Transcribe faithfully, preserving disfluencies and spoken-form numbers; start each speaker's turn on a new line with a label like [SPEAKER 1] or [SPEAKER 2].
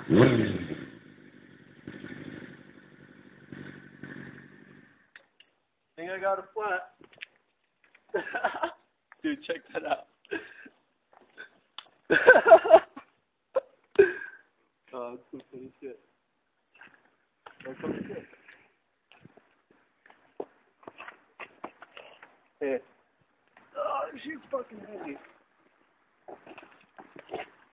[SPEAKER 1] Think I got a flat. Dude, check that out. Oh, that's some funny shit. That's funny shit. Hey. Oh, she's fucking heavy.